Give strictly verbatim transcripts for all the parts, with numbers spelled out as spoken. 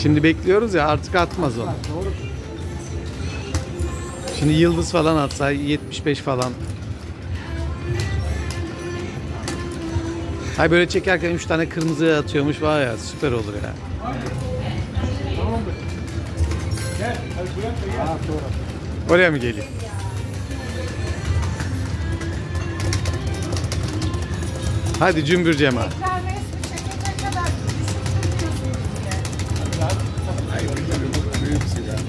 Şimdi bekliyoruz ya, artık atmaz onu. Doğru. Şimdi yıldız falan atsa yetmiş beş falan. Hay böyle çekerken üç tane kırmızı atıyormuş, var ya, süper olur ya. Gel. Hadi buraya gel. Oraya mı geleyim? Hadi cümbür cemaat. Tekrar resmi çekene kadar düşündürmüyorsunuz bile. Hayır, büyüksün ya.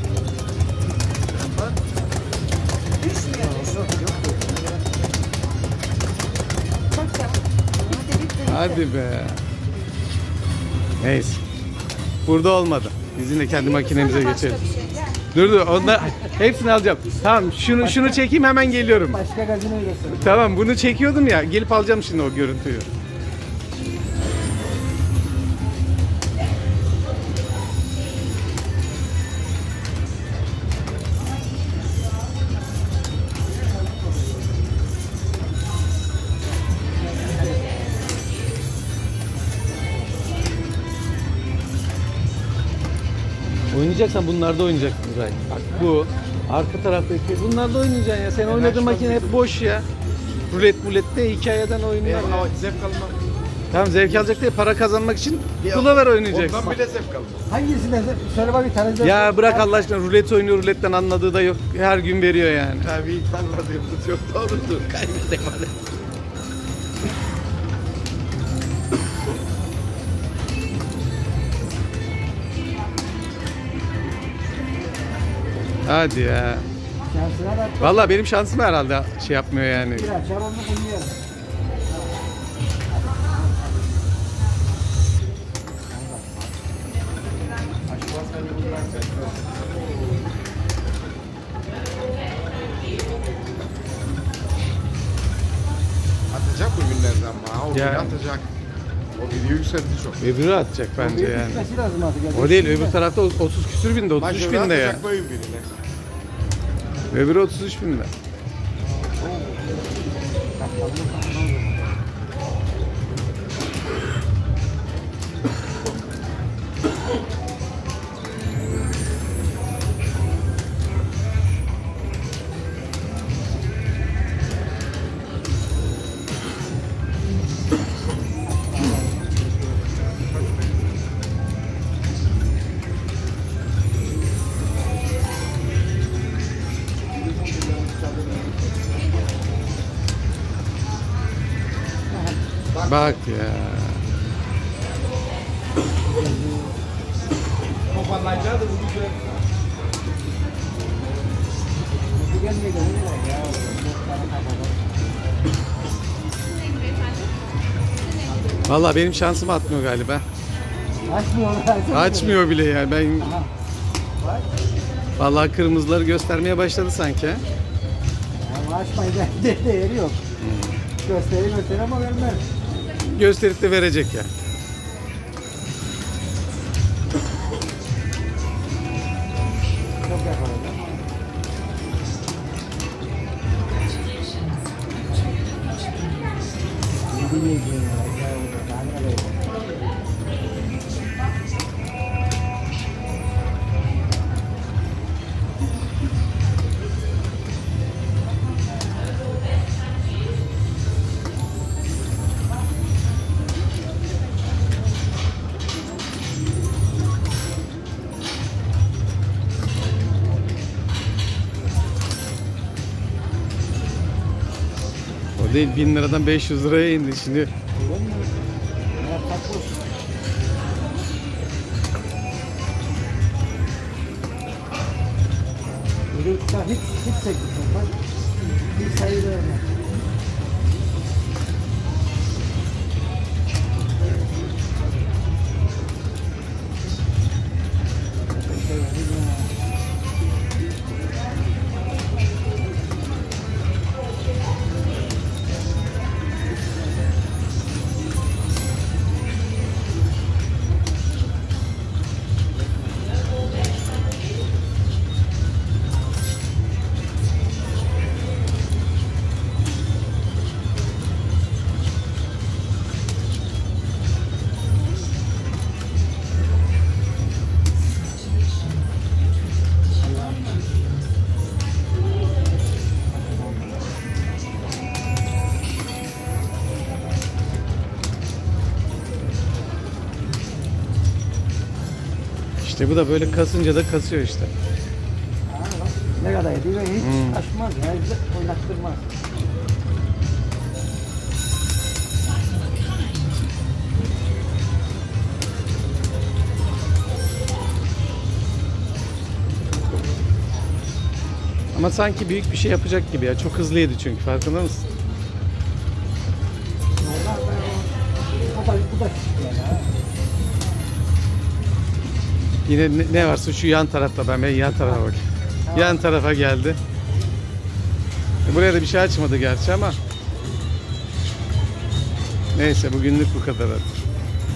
Düşmüyor, düşmüyor. Çok yap. Hadi bitti, bitti. Hadi be. Neyse. Burada olmadı. Biz yine kendi makinemize Sana geçelim. başka bir şey, gel. Dur dur, onda hepsini alacağım. Tamam, şunu şunu çekeyim, hemen geliyorum. Başka gazinoyu göster. Tamam, bunu çekiyordum ya. Gelip alacağım şimdi o görüntüyü. Oynayacaksan bunlarda oynayacaksın Ray. Bak bu arka taraftaki bunlarda oynayacaksın ya. Sen oynadığın makine hep boş ya. Rulet mulette hikayeden oynuyor. Ama zevk almam. Tamam, zevk alacak diye para kazanmak için Pullover oynayacaksın. Ondan bile zevk almam. Hangisinden? Söyle bak bir tane. Ya bırak Allah aşkına, rulet oynuyor, ruletten anladığı da yok. Her gün veriyor yani. Tabii tanımadığımız yok. Doğrudur. Kaybettik hadi. Hadi ya. Şansına bak. Vallahi benim şansım herhalde şey yapmıyor yani. Bir açar onu koyuyor. Atacak bu günlerden ama. O Ya. biri atacak. O biri yükseldi çok. Öbürü atacak bence yani. Bitmesi lazım artık. O değil, öbür tarafta otuz küsür binde, otuz üç binde ya. Atacak boyun birine. Öbürü otuz üç binde. Bak ya. Toparlayacağı da bu güzel. Gelmiyor ya. Vallahi benim şansım atmıyor galiba. Açmıyor. Açmıyor bile yani. Ben Aha. Bak. vallahi kırmızıları göstermeye başladı sanki. ha. Ama açmayınca de değeri yok. Gösteri gösteri ama vermez. Gösterip de verecek ya. Çok yaparım. Bilmeyeceğim ya. Daha ne kadar. O değil, bin liradan beş yüz liraya indi şimdi. Ne yapsak bu? Yürüyüşte hiç hiç sekmiyor. Bak. Bir sayı vermez. İşte bu da böyle kasınca da kasıyor işte. Ha, bak, ne kadar ediyor hiç Hmm. aşmaz ya. Hiç oynattırmaz. Ama sanki büyük bir şey yapacak gibi ya. Çok hızlı yedi çünkü, farkında mısın? Normal böyle o- Bu da, bu da küçük yani. Ha. Yine ne, ne varsa şu yan tarafta, ben ben yan tarafa bak. Yan tarafa geldi. E, Buraya da bir şey açmadı gerçi ama. Neyse, bugünlük bu kadar hadi.